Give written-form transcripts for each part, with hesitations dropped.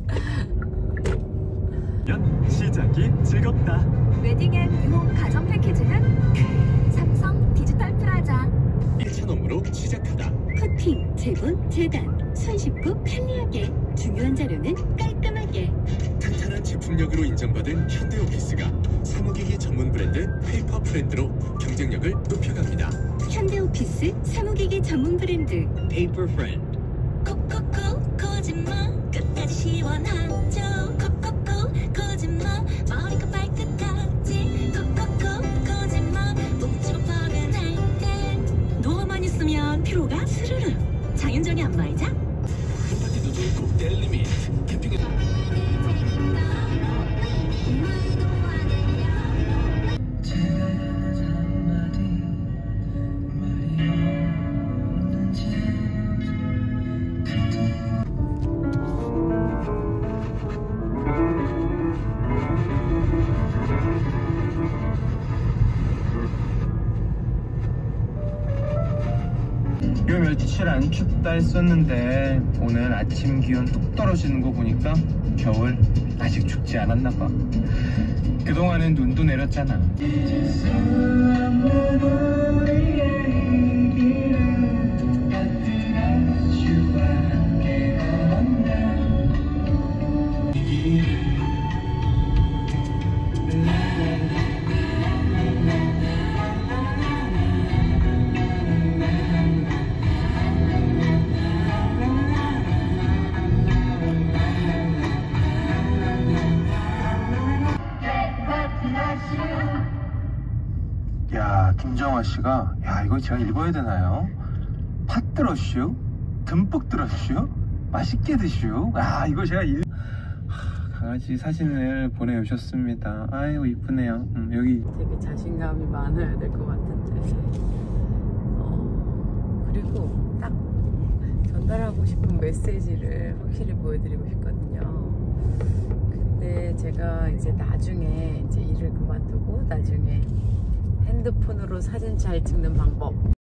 시작이 즐겁다. 웨딩 앤 유혹 가전 패키지는 삼성 디지털 플라자. 1,000원으로 시작하다. 코팅, 재본, 재단, 손쉽고 편리하게. 중요한 자료는 깔끔하게. 탄탄한 제품력으로 인정받은 현대오피스가 사무기기 전문 브랜드 페이퍼 프렌드로 경쟁력을 높여갑니다. 현대오피스 사무기기 전문 브랜드 페이퍼 프렌드. 콕콕콕 거짓말 끝까지 시원하죠. 콕콕콕 거짓말 머리끝 발끝까지 콕콕콕 거짓말 뭉치고 뻐근할 때 누워만 있으면 피로가 스르르. 장윤정의 안마의자. 파티도 좋고 델리밋 캠핑에 요 며칠 안 춥다 했었는데 오늘 아침 기온 뚝 떨어지는 거 보니까 겨울 아직 죽지 않았나 봐. 그동안은 눈도 내렸잖아. 야, 김정화 씨가, 야, 이거 제가 읽어야 되나요? 팥 들었슈? 듬뿍 들었슈? 맛있게 드슈? 아, 이거 제가 강아지 사진을 보내주셨습니다. 아이고, 이쁘네요. 여기 되게 자신감이 많아야 될 것 같은데. 그리고 딱 전달하고 싶은 메시지를 확실히 보여드리고 싶거든요. 근데 제가 이제 나중에 이제 일을 그만두고 나중에 핸드폰으로 사진 잘 찍는 방법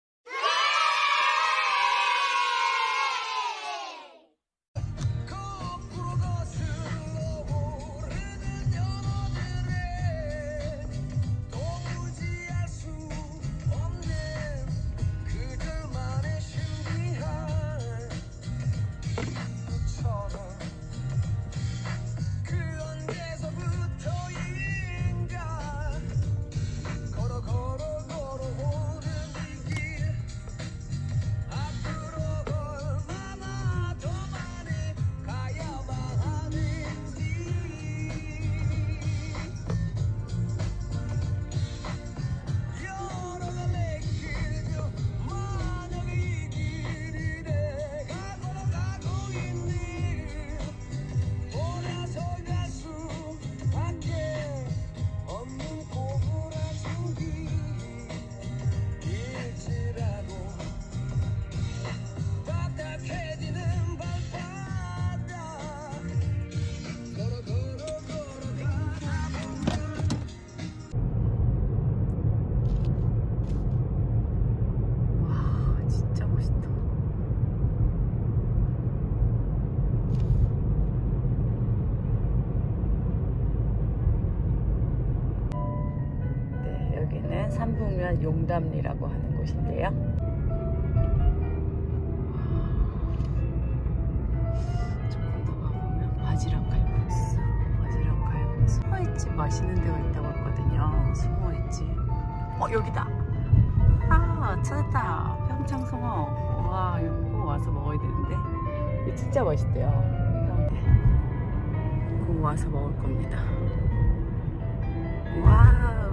삼북면 용담리라고 하는 곳인데요. 조금 더 가보면 바지락 칼국수, 숨어있지 맛있는 데가 있다고 했거든요. 숨어있지. 여기다. 아, 찾았다. 평창송어. 와, 이거 꼭 와서 먹어야 되는데 이거 진짜 맛있대요. 꼭 와서 먹을 겁니다. 와우.